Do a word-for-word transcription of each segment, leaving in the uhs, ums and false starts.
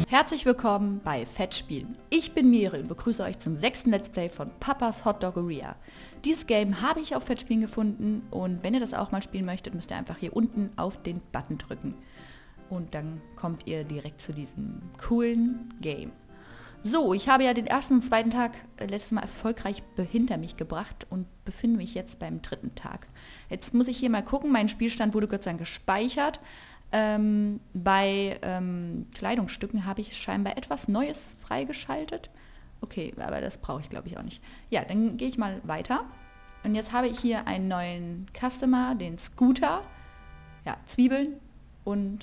Herzlich willkommen bei Fettspielen. Ich bin Miri und begrüße euch zum sechsten Let's Play von Papas Hotdoggeria. Dieses Game habe ich auf Fettspielen gefunden und wenn ihr das auch mal spielen möchtet, müsst ihr einfach hier unten auf den Button drücken. Und dann kommt ihr direkt zu diesem coolen Game. So, ich habe ja den ersten und zweiten Tag äh, letztes Mal erfolgreich hinter mich gebracht und befinde mich jetzt beim dritten Tag. Jetzt muss ich hier mal gucken, mein Spielstand wurde Gott sei Dank gespeichert. Ähm, bei ähm, Kleidungsstücken habe ich scheinbar etwas Neues freigeschaltet. Okay, aber das brauche ich glaube ich auch nicht. Ja, dann gehe ich mal weiter. Und jetzt habe ich hier einen neuen Customer, den Scooter. Ja, Zwiebeln und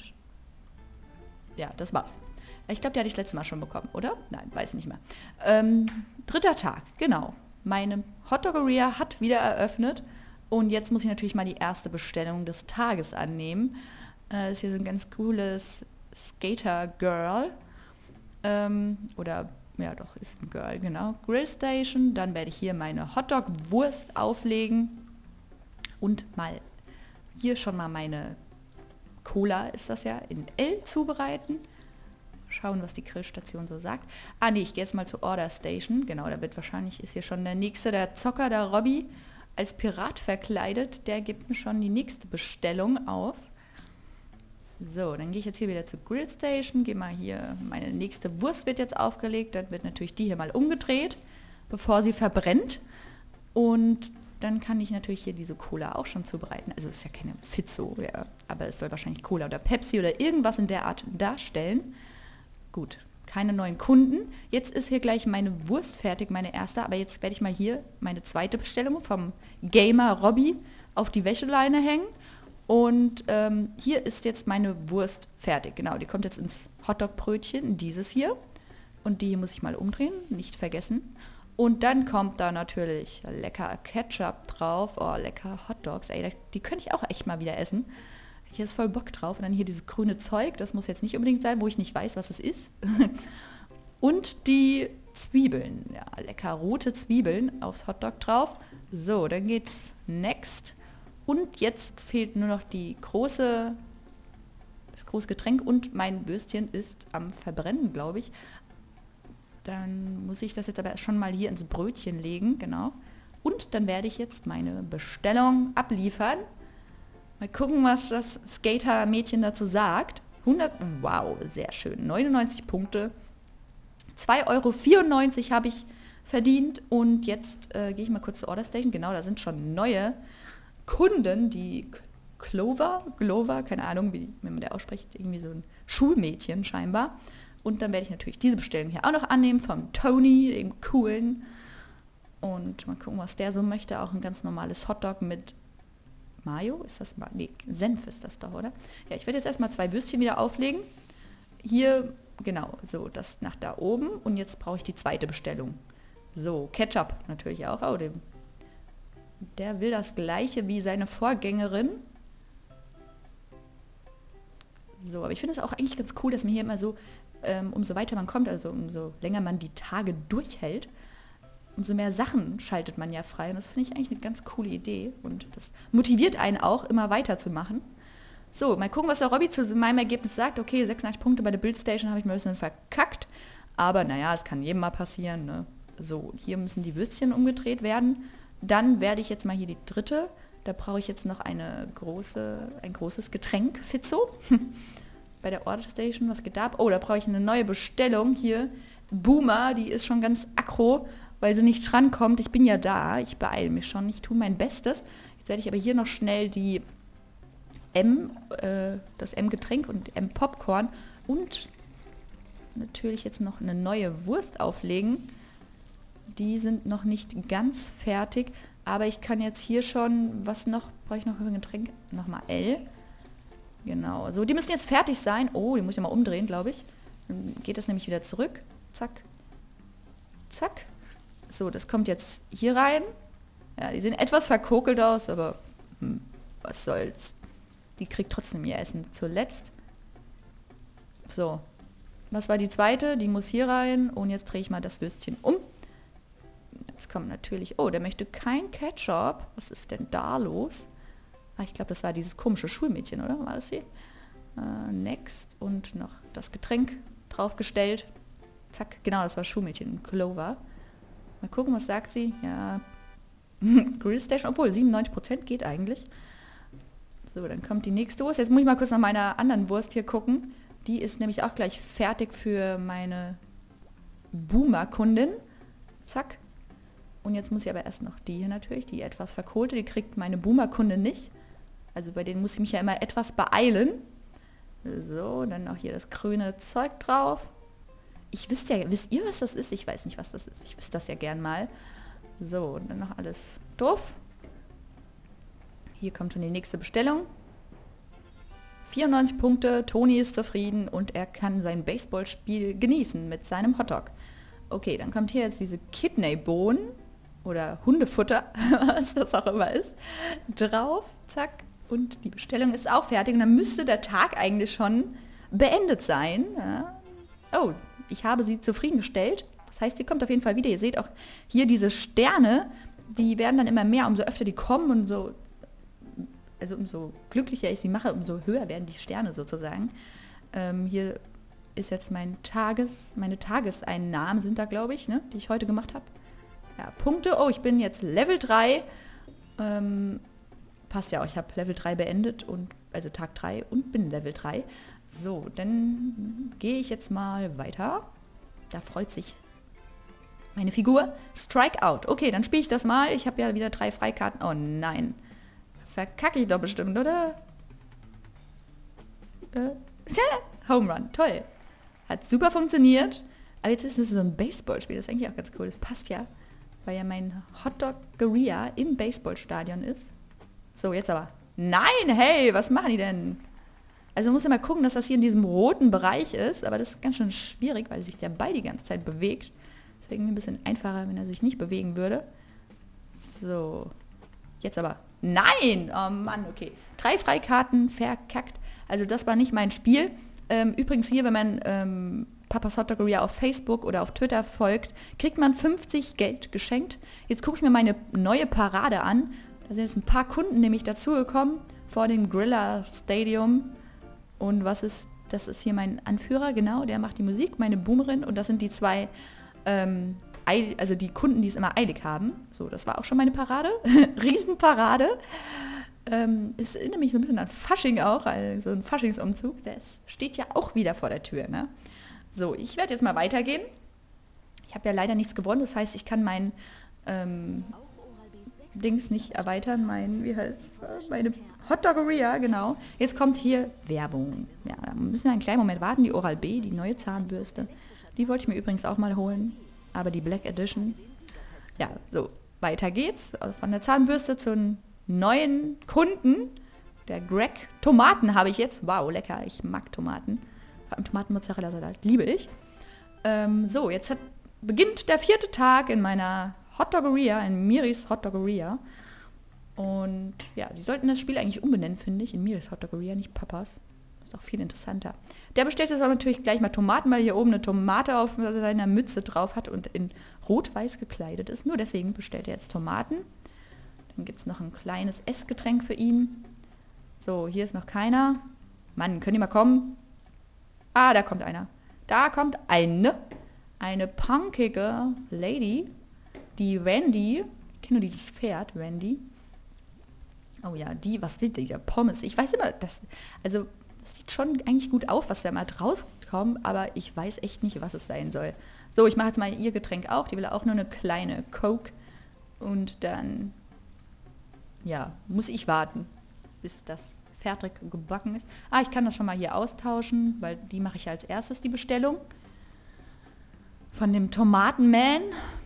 ja, das war's. Ich glaube, die hatte ich das letzte Mal schon bekommen, oder? Nein, weiß nicht mehr. Ähm, dritter Tag, genau. Meine Hotdoggeria hat wieder eröffnet. Und jetzt muss ich natürlich mal die erste Bestellung des Tages annehmen. Äh, das ist hier so ein ganz cooles Skater-Girl. Ähm, oder, ja doch, ist ein Girl, genau. Grillstation. Dann werde ich hier meine Hotdog-Wurst auflegen. Und mal hier schon mal meine Cola, ist das ja, in L zubereiten. Schauen, was die Grillstation so sagt. Ah, nee, ich gehe jetzt mal zur Order Station. Genau, da wird wahrscheinlich, ist hier schon der nächste, der Zocker, der Robby, als Pirat verkleidet. Der gibt mir schon die nächste Bestellung auf. So, dann gehe ich jetzt hier wieder zur Grillstation. Gehe mal hier, meine nächste Wurst wird jetzt aufgelegt. Dann wird natürlich die hier mal umgedreht, bevor sie verbrennt. Und dann kann ich natürlich hier diese Cola auch schon zubereiten. Also es ist ja keine Fizzo, ja, aber es soll wahrscheinlich Cola oder Pepsi oder irgendwas in der Art darstellen. Gut, keine neuen Kunden. Jetzt ist hier gleich meine Wurst fertig, meine erste. Aber jetzt werde ich mal hier meine zweite Bestellung vom Gamer Robby auf die Wäscheleine hängen. Und ähm, hier ist jetzt meine Wurst fertig. Genau, die kommt jetzt ins Hotdog-Brötchen, dieses hier. Und die hier muss ich mal umdrehen, nicht vergessen. Und dann kommt da natürlich lecker Ketchup drauf. Oh, lecker Hotdogs. Ey, die könnte ich auch echt mal wieder essen. Hier ist voll Bock drauf. Und dann hier dieses grüne Zeug, das muss jetzt nicht unbedingt sein, wo ich nicht weiß, was es ist. Und die Zwiebeln. Ja, lecker rote Zwiebeln aufs Hotdog drauf. So, dann geht's next. Und jetzt fehlt nur noch die große, das große Getränk und mein Würstchen ist am Verbrennen, glaube ich. Dann muss ich das jetzt aber schon mal hier ins Brötchen legen, genau. Und dann werde ich jetzt meine Bestellung abliefern. Mal gucken, was das Skater-Mädchen dazu sagt. hundert, wow, sehr schön. neunundneunzig Punkte. zwei Euro vierundneunzig habe ich verdient. Und jetzt äh, gehe ich mal kurz zur Order Station. Genau, da sind schon neue Kunden, die Clover, Glover, keine Ahnung, wie, wie man der ausspricht, irgendwie so ein Schulmädchen scheinbar. Und dann werde ich natürlich diese Bestellung hier auch noch annehmen vom Tony, dem coolen. Und mal gucken, was der so möchte. Auch ein ganz normales Hotdog mit Mayo, ist das mal? Nee, Senf ist das doch, oder? Ja, ich werde jetzt erstmal zwei Würstchen wieder auflegen. Hier, genau, so, das nach da oben. Und jetzt brauche ich die zweite Bestellung. So, Ketchup natürlich auch. Oh, dem, der will das gleiche wie seine Vorgängerin. So, aber ich finde es auch eigentlich ganz cool, dass man hier immer so, ähm, umso weiter man kommt, also umso länger man die Tage durchhält, umso mehr Sachen schaltet man ja frei. Und das finde ich eigentlich eine ganz coole Idee. Und das motiviert einen auch, immer weiterzumachen. So, mal gucken, was der Robby zu meinem Ergebnis sagt. Okay, sechsundachtzig Punkte bei der Buildstation habe ich mir ein bisschen verkackt. Aber naja, es kann jedem mal passieren. Ne? So, hier müssen die Würstchen umgedreht werden. Dann werde ich jetzt mal hier die dritte. Da brauche ich jetzt noch eine große, ein großes Getränk, Fizzo. Bei der Order Station, was geht da ab? Oh, da brauche ich eine neue Bestellung. Hier, Boomer, die ist schon ganz aggro, weil sie nicht drankommt. Ich bin ja da, ich beeile mich schon, ich tue mein Bestes. Jetzt werde ich aber hier noch schnell die M, äh, das M-Getränk und M-Popcorn und natürlich jetzt noch eine neue Wurst auflegen. Die sind noch nicht ganz fertig, aber ich kann jetzt hier schon, was noch, brauche ich noch für ein Getränk? Nochmal L. Genau, so, die müssen jetzt fertig sein. Oh, die muss ich mal umdrehen, glaube ich. Dann geht das nämlich wieder zurück. Zack. Zack. So, das kommt jetzt hier rein. Ja, die sehen etwas verkokelt aus, aber hm, was soll's. Die kriegt trotzdem ihr Essen zuletzt. So, was war die zweite? Die muss hier rein und jetzt drehe ich mal das Würstchen um. Jetzt kommt natürlich, oh, der möchte kein Ketchup. Was ist denn da los? Ah, ich glaube, das war dieses komische Schulmädchen, oder? War das hier? Äh, next und noch das Getränk draufgestellt. Zack, genau, das war Schulmädchen, Clover. Mal gucken, was sagt sie. Ja, Grillstation, obwohl siebenundneunzig Prozent geht eigentlich. So, dann kommt die nächste Wurst. Jetzt muss ich mal kurz nach meiner anderen Wurst hier gucken. Die ist nämlich auch gleich fertig für meine Boomer-Kundin. Zack. Und jetzt muss ich aber erst noch die hier natürlich, die etwas verkohlte. Die kriegt meine Boomer-Kundin nicht. Also bei denen muss ich mich ja immer etwas beeilen. So, dann noch hier das grüne Zeug drauf. Ich wüsste ja, wisst ihr, was das ist? Ich weiß nicht, was das ist. Ich wüsste das ja gern mal. So, und dann noch alles drauf. Hier kommt schon die nächste Bestellung. vierundneunzig Punkte, Toni ist zufrieden und er kann sein Baseballspiel genießen mit seinem Hotdog. Okay, dann kommt hier jetzt diese Kidneybohnen oder Hundefutter, was das auch immer ist, drauf, zack. Und die Bestellung ist auch fertig und dann müsste der Tag eigentlich schon beendet sein. Ja. Oh, ich habe sie zufriedengestellt. Das heißt, sie kommt auf jeden Fall wieder. Ihr seht auch hier diese Sterne, die werden dann immer mehr, umso öfter die kommen und so, also umso glücklicher ich sie mache, umso höher werden die Sterne sozusagen. Ähm, hier ist jetzt mein Tages, meine Tageseinnahmen sind da, glaube ich, ne, die ich heute gemacht habe. Ja, Punkte. Oh, ich bin jetzt Level drei. Ähm, passt ja auch, ich habe Level drei beendet, und also Tag drei und bin Level drei. So, dann gehe ich jetzt mal weiter. Da freut sich meine Figur. Strikeout. Okay, dann spiele ich das mal. Ich habe ja wieder drei Freikarten. Oh nein. Verkacke ich doch bestimmt, oder? Äh. Home Run. Toll. Hat super funktioniert. Aber jetzt ist es so ein Baseballspiel. Das ist eigentlich auch ganz cool. Das passt ja, weil ja mein Hotdog-Geria im Baseballstadion ist. So, jetzt aber. Nein, hey, was machen die denn? Also man muss ja mal gucken, dass das hier in diesem roten Bereich ist, aber das ist ganz schön schwierig, weil sich der Ball die ganze Zeit bewegt. Deswegen ein bisschen einfacher, wenn er sich nicht bewegen würde. So. Jetzt aber. Nein! Oh Mann, okay. Drei Freikarten, verkackt. Also das war nicht mein Spiel. Ähm, übrigens hier, wenn man ähm, Papas Hotdoggeria auf Facebook oder auf Twitter folgt, kriegt man fünfzig Geld geschenkt. Jetzt gucke ich mir meine neue Parade an. Da sind jetzt ein paar Kunden nämlich dazugekommen vor dem Griller Stadium. Und was ist, das ist hier mein Anführer, genau, der macht die Musik, meine Boomerin, und das sind die zwei, ähm, Eil, also die Kunden, die es immer eilig haben. So, das war auch schon meine Parade, Riesenparade. Ähm, ist erinnert mich so ein bisschen an Fasching auch, also ein Faschingsumzug, der ist, steht ja auch wieder vor der Tür, ne? So, ich werde jetzt mal weitergehen. Ich habe ja leider nichts gewonnen, das heißt, ich kann mein ähm, Dings nicht erweitern, mein, wie heißt es, meine Hotdoggeria, genau. Jetzt kommt hier Werbung. Ja, da müssen wir einen kleinen Moment warten. Die Oral-B, die neue Zahnbürste. Die wollte ich mir übrigens auch mal holen. Aber die Black Edition. Ja, so, weiter geht's. Von der Zahnbürste zum neuen Kunden. Der Greg. Tomaten habe ich jetzt. Wow, lecker. Ich mag Tomaten. Vor allem Tomaten-Mozzarella-Salat. Liebe ich. Ähm, so, jetzt hat, beginnt der vierte Tag in meiner Hotdoggeria, in Miris Hotdoggeria. Und ja, die sollten das Spiel eigentlich umbenennen, finde ich, in Miris Hotdoggeria, nicht Papas. Ist doch viel interessanter. Der bestellt jetzt aber natürlich gleich mal Tomaten, weil hier oben eine Tomate auf seiner Mütze drauf hat und in rot-weiß gekleidet ist. Nur deswegen bestellt er jetzt Tomaten. Dann gibt es noch ein kleines Essgetränk für ihn. So, hier ist noch keiner. Mann, könnt ihr mal kommen? Ah, da kommt einer. Da kommt eine. Eine punkige Lady. Die Wendy. Ich kenne nur dieses Pferd, Wendy. Oh ja, die, was will die? Der Pommes. Ich weiß immer, das, also das sieht schon eigentlich gut auf, was da mal rauskommt, aber ich weiß echt nicht, was es sein soll. So, ich mache jetzt mal ihr Getränk auch. Die will auch nur eine kleine Coke. Und dann, ja, muss ich warten, bis das fertig gebacken ist. Ah, ich kann das schon mal hier austauschen, weil die mache ich ja als erstes, die Bestellung. Von dem Tomatenman.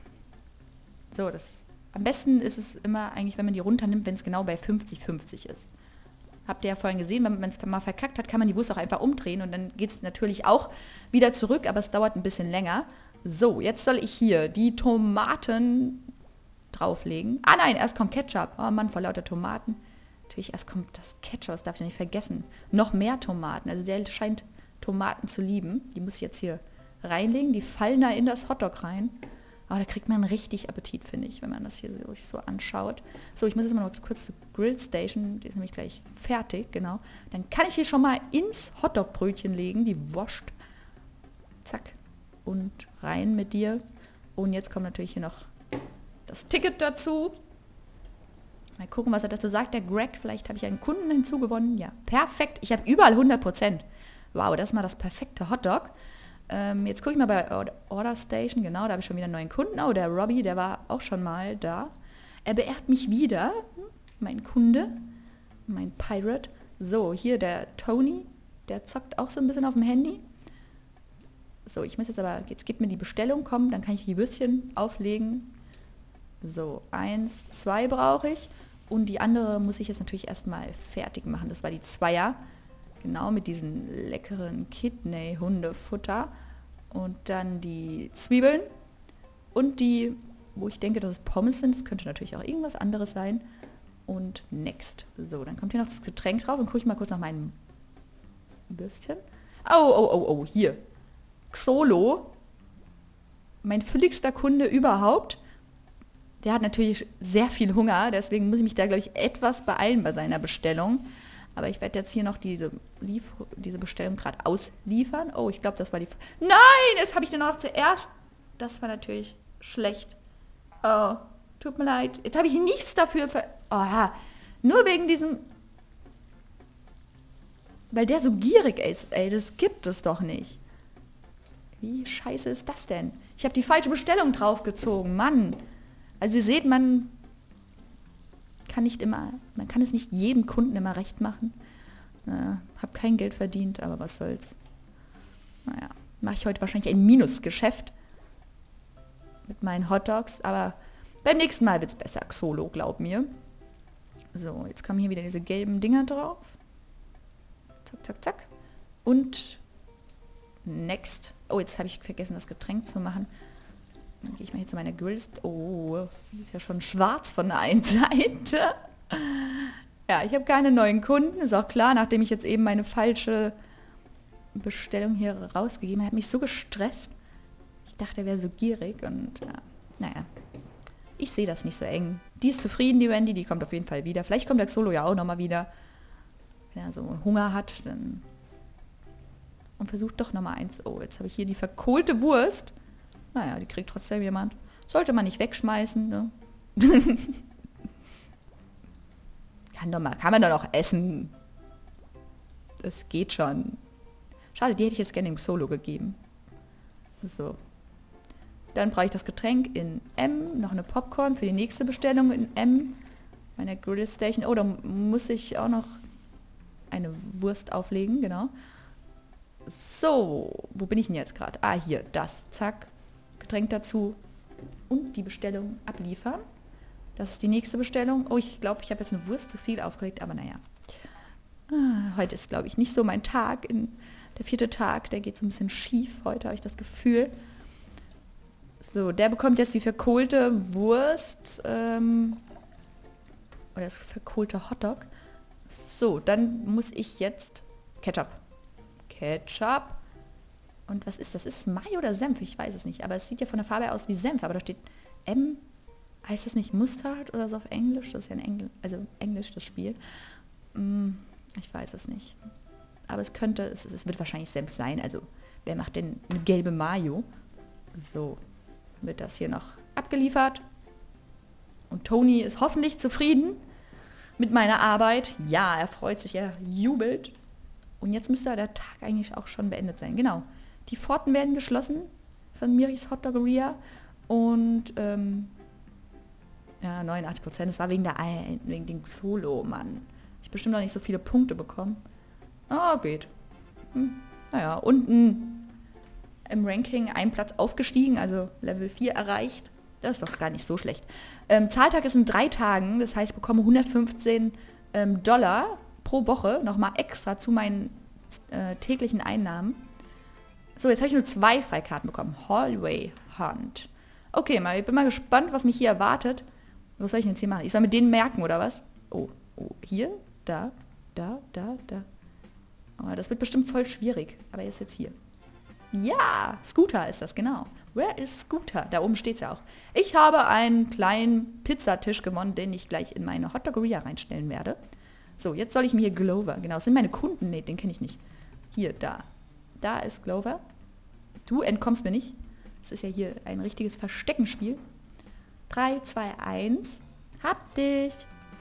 So, das am besten ist es immer eigentlich, wenn man die runternimmt, wenn es genau bei fünfzig fünfzig ist. Habt ihr ja vorhin gesehen, wenn man es mal verkackt hat, kann man die Wurst auch einfach umdrehen und dann geht es natürlich auch wieder zurück, aber es dauert ein bisschen länger. So, jetzt soll ich hier die Tomaten drauflegen. Ah nein, erst kommt Ketchup. Oh Mann, vor lauter Tomaten. Natürlich, erst kommt das Ketchup, das darf ich nicht vergessen. Noch mehr Tomaten, also der scheint Tomaten zu lieben. Die muss ich jetzt hier reinlegen, die fallen da in das Hotdog rein. Aber da kriegt man richtig Appetit, finde ich, wenn man das hier so, sich so anschaut. So, ich muss jetzt mal noch kurz zur Grillstation, die ist nämlich gleich fertig, genau. Dann kann ich hier schon mal ins Hotdogbrötchen legen, die Wurst. Zack. Und rein mit dir. Und jetzt kommt natürlich hier noch das Ticket dazu. Mal gucken, was er dazu sagt. Der Greg, vielleicht habe ich einen Kunden hinzugewonnen. Ja, perfekt. Ich habe überall hundert Prozent. Wow, das ist mal das perfekte Hotdog. Ähm, jetzt gucke ich mal bei Order Station. Genau, da habe ich schon wieder einen neuen Kunden. Oh, der Robbie, der war auch schon mal da. Er beehrt mich wieder. Mein Kunde. Mein Pirate. So, hier der Tony. Der zockt auch so ein bisschen auf dem Handy. So, ich muss jetzt aber, jetzt gib mir die Bestellung, komm, dann kann ich die Würstchen auflegen. So, eins, zwei brauche ich. Und die andere muss ich jetzt natürlich erstmal fertig machen. Das war die Zweier. Genau, mit diesen leckeren Kidney-Hundefutter. Und dann die Zwiebeln. Und die, wo ich denke, dass es Pommes sind. Das könnte natürlich auch irgendwas anderes sein. Und next. So, dann kommt hier noch das Getränk drauf. Und gucke ich mal kurz nach meinem Würstchen. Oh, oh, oh, oh, hier. Xolo. Mein fülligster Kunde überhaupt. Der hat natürlich sehr viel Hunger, deswegen muss ich mich da, glaube ich, etwas beeilen bei seiner Bestellung. Aber ich werde jetzt hier noch diese, Lief diese Bestellung gerade ausliefern. Oh, ich glaube, das war die... Nein, jetzt habe ich den auch zuerst... Das war natürlich schlecht. Oh, tut mir leid. Jetzt habe ich nichts dafür... Ver oh ja, nur wegen diesem... Weil der so gierig ist, ey, das gibt es doch nicht. Wie scheiße ist das denn? Ich habe die falsche Bestellung draufgezogen, Mann. Also ihr seht, man kann nicht immer, man kann es nicht jedem Kunden immer recht machen. Äh, hab kein Geld verdient, aber was soll's. Naja, mache ich heute wahrscheinlich ein Minusgeschäft mit meinen Hotdogs, aber beim nächsten Mal wird's besser, Xolo, glaub mir. So, jetzt kommen hier wieder diese gelben Dinger drauf. Zack, zack, zack. Und next. Oh, jetzt habe ich vergessen, das Getränk zu machen. Dann gehe ich mal hier zu meiner Grills. Oh, die ist ja schon schwarz von der einen Seite. Ja, ich habe keine neuen Kunden. Ist auch klar, nachdem ich jetzt eben meine falsche Bestellung hier rausgegeben habe. Hat mich so gestresst. Ich dachte, er wäre so gierig. Und ja, naja, ich sehe das nicht so eng. Die ist zufrieden, die Wendy. Die kommt auf jeden Fall wieder. Vielleicht kommt der Xolo ja auch nochmal wieder. Wenn er so Hunger hat, dann... Und versucht doch nochmal eins. Oh, jetzt habe ich hier die verkohlte Wurst. Naja, die kriegt trotzdem jemand. Sollte man nicht wegschmeißen, ne? kann, doch mal, kann man doch noch essen. Das geht schon. Schade, die hätte ich jetzt gerne im Xolo gegeben. So. Dann brauche ich das Getränk in M. Noch eine Popcorn für die nächste Bestellung in M. Meine Grill Station. Oh, da muss ich auch noch eine Wurst auflegen, genau. So, wo bin ich denn jetzt gerade? Ah, hier, das. Zack. Getränk dazu und die Bestellung abliefern. Das ist die nächste Bestellung. Oh, ich glaube, ich habe jetzt eine Wurst zu viel aufgeregt, aber naja. Ah, heute ist, glaube ich, nicht so mein Tag. In, der vierte Tag, der geht so ein bisschen schief. Heute habe ich das Gefühl. So, der bekommt jetzt die verkohlte Wurst. Ähm, oder das verkohlte Hotdog. So, dann muss ich jetzt Ketchup. Ketchup. Und was ist das? Ist es Mayo oder Senf? Ich weiß es nicht. Aber es sieht ja von der Farbe her aus wie Senf. Aber da steht M. Heißt das nicht Mustard oder so auf Englisch? Das ist ja ein Engl also Englisch, das Spiel. Hm, ich weiß es nicht. Aber es könnte, es, es wird wahrscheinlich Senf sein. Also, wer macht denn eine gelbe Mayo? So, wird das hier noch abgeliefert. Und Tony ist hoffentlich zufrieden mit meiner Arbeit. Ja, er freut sich, er jubelt. Und jetzt müsste der Tag eigentlich auch schon beendet sein. Genau. Die Pforten werden geschlossen von Miris Hotdoggeria. Und ähm, ja, neunundachtzig Prozent. Das war wegen, der, wegen dem Xolo, Mann. Ich bestimmt noch nicht so viele Punkte bekommen. Ah, geht. Hm. Naja, unten im Ranking ein Platz aufgestiegen, also Level vier erreicht. Das ist doch gar nicht so schlecht. Ähm, Zahltag ist in drei Tagen, das heißt, ich bekomme hundertfünfzehn ähm, Dollar pro Woche nochmal extra zu meinen äh, täglichen Einnahmen. So, jetzt habe ich nur zwei Freikarten bekommen. Hallway Hunt. Okay, mal, ich bin mal gespannt, was mich hier erwartet. Was soll ich denn jetzt hier machen? Ich soll mit denen merken, oder was? Oh, oh, hier, da, da, da, da. Oh, das wird bestimmt voll schwierig. Aber er ist jetzt hier. Ja, Scooter ist das, genau. Where is Scooter? Da oben steht es ja auch. Ich habe einen kleinen Pizzatisch gewonnen, den ich gleich in meine Hotdoggeria reinstellen werde. So, jetzt soll ich mir hier Glover, genau, das sind meine Kunden, nee, den kenne ich nicht. Hier, da. Da ist Glover. Du entkommst mir nicht. Das ist ja hier ein richtiges Versteckenspiel. drei, zwei, eins. Hab dich.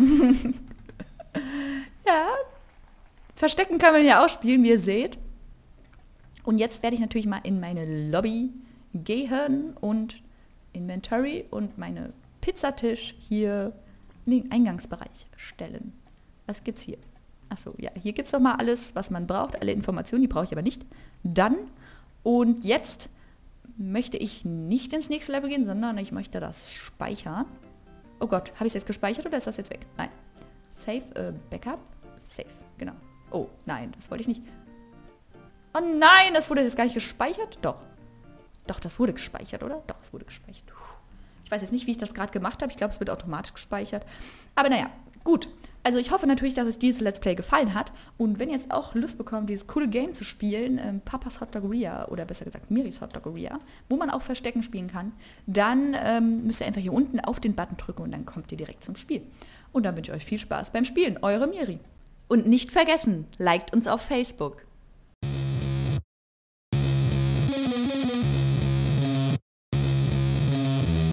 Ja. Verstecken kann man ja auch spielen, wie ihr seht. Und jetzt werde ich natürlich mal in meine Lobby gehen und Inventory und meine Pizzatisch hier in den Eingangsbereich stellen. Was gibt's hier? Achso, ja, hier gibt's doch mal alles, was man braucht. Alle Informationen, die brauche ich aber nicht. Dann und jetzt möchte ich nicht ins nächste Level gehen, sondern ich möchte das speichern. Oh Gott, habe ich es jetzt gespeichert oder ist das jetzt weg? Nein. Save, äh, Backup. Save, genau. Oh, nein, das wollte ich nicht. Oh nein, das wurde jetzt gar nicht gespeichert? Doch. Doch, das wurde gespeichert, oder? Doch, es wurde gespeichert. Ich weiß jetzt nicht, wie ich das gerade gemacht habe. Ich glaube, es wird automatisch gespeichert. Aber naja, gut. Also ich hoffe natürlich, dass euch dieses Let's Play gefallen hat. Und wenn ihr jetzt auch Lust bekommt, dieses coole Game zu spielen, ähm, Papas Hotdoggeria, oder besser gesagt Miris Hotdoggeria, wo man auch Verstecken spielen kann, dann ähm, müsst ihr einfach hier unten auf den Button drücken und dann kommt ihr direkt zum Spiel. Und dann wünsche ich euch viel Spaß beim Spielen. Eure Miri. Und nicht vergessen, liked uns auf Facebook.